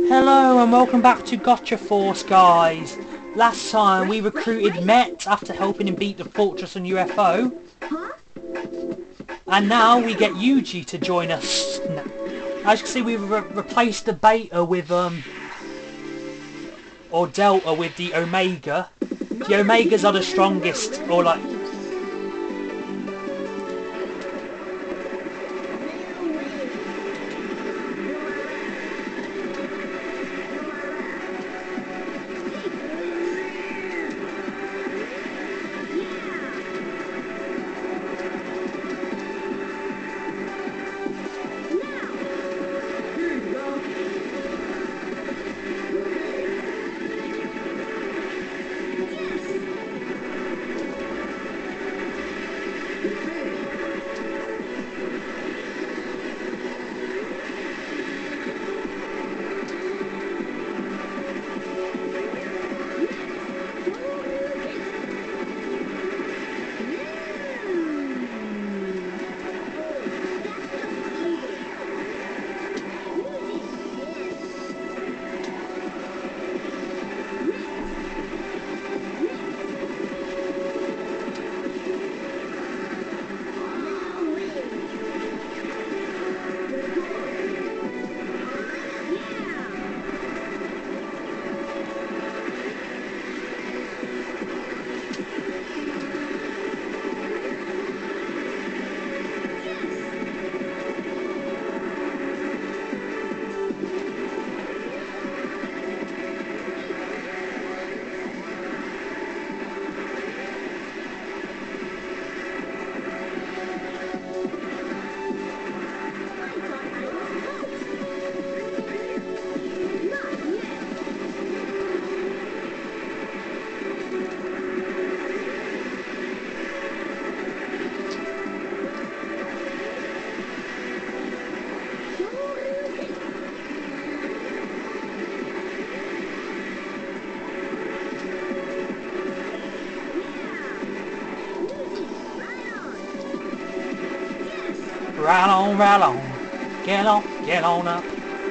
Hello and welcome back to Gotcha Force, guys. Last time we recruited Met after helping him beat the Fortress and UFO. And now we get Yuji to join us. As you can see, we've replaced the Beta with, or Delta with the Omega. The Omegas are the strongest, or like... Right on, get on up.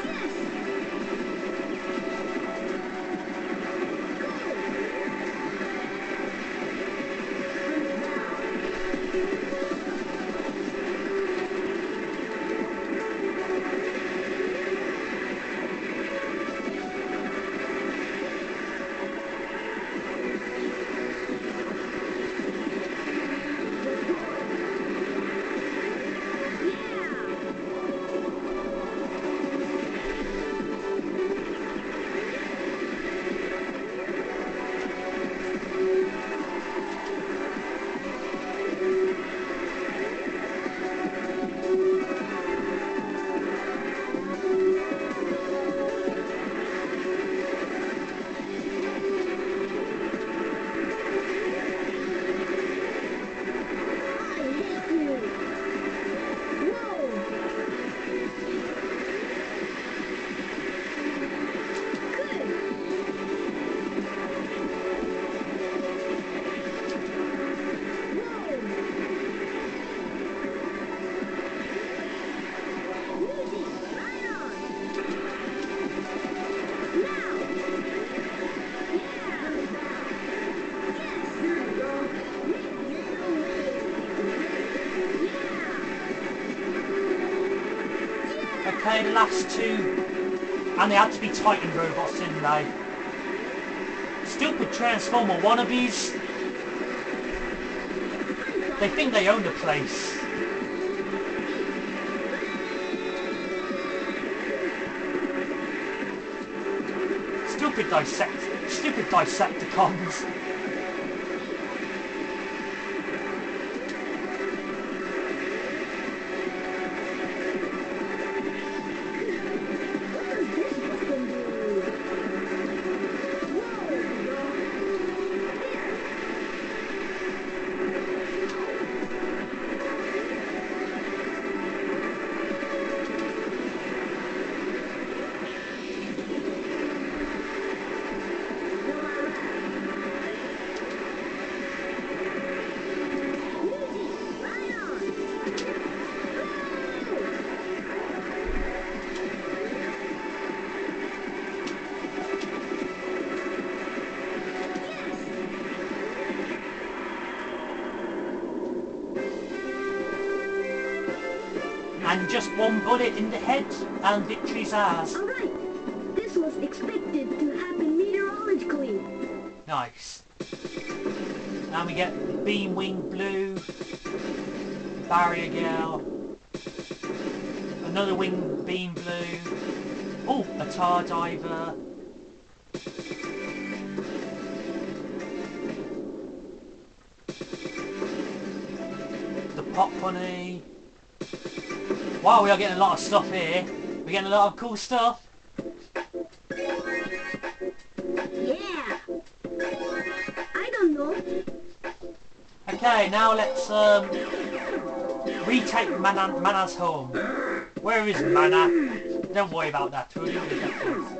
Okay, the last two, and they had to be Titan robots, didn't they? Stupid Transformer wannabes. They think they own the place. Stupid Decepticons. And just one bullet in the head, and victory's ours. Alright, this was expected to happen meteorologically. Nice. And we get Beam Wing Blue, Barrier Girl, another Wing Beam Blue, oh, a Tar Diver, the Pop Bunny. Wow, we are getting a lot of stuff here. We're getting a lot of cool stuff. Yeah. I don't know. Okay, now let's retake Mana's home. Where is Mana? Don't worry about that. We'll deal with that first.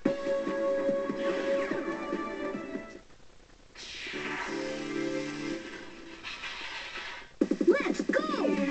Let's go!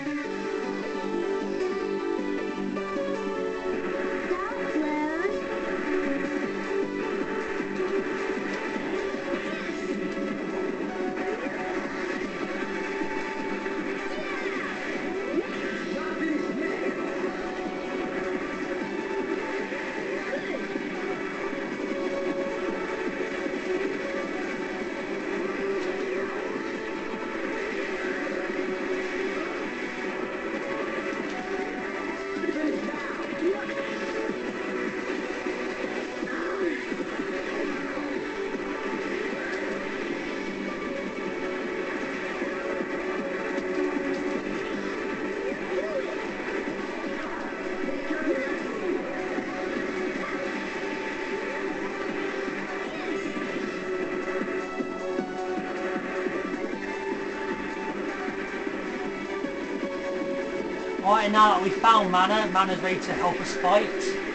Right, now that we've found Mana, Mana's ready to help us fight.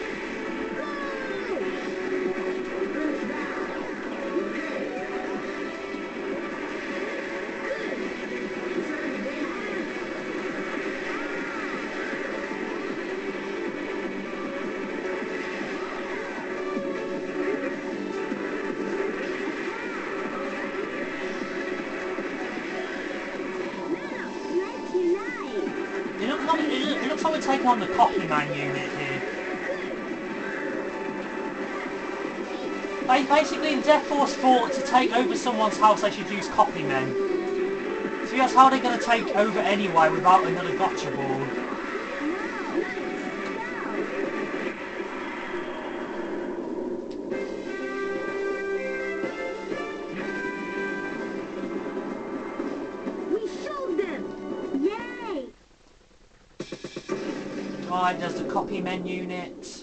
It looks like we're taking on the Copy Man unit here. Basically, Death Force thought to take over someone's house they should use Copy Men. So that's how they're going to take over anyway without another gotcha ball. Right, there's the Copy Men unit.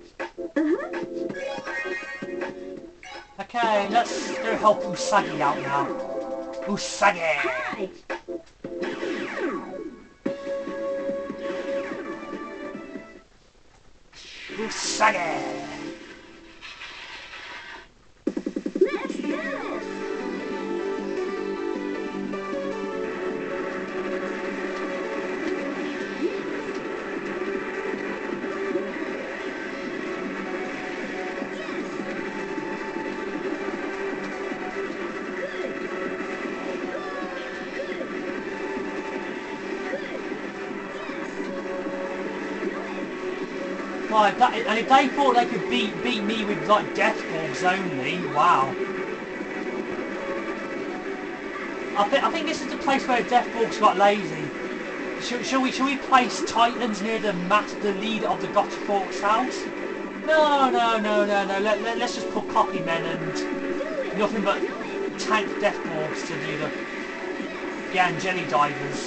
Okay, let's go help Usagi out now. Usagi! Hi. Usagi! Let's do this! Right, and if they thought they could beat me with like death balls only, wow. I think this is the place where Death Force got lazy. Shall we place Titans near the leader of the Gotcha Force house? No. Let's just put Copy Men and nothing but tank Death Force to do the Angeli Divers.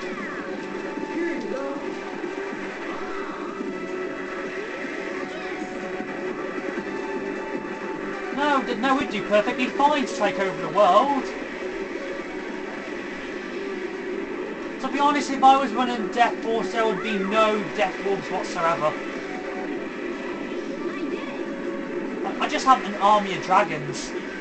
No, we'd do perfectly fine to take over the world. To be honest, if I was running Death Force, there would be no Death Wolves whatsoever. I just have an army of dragons.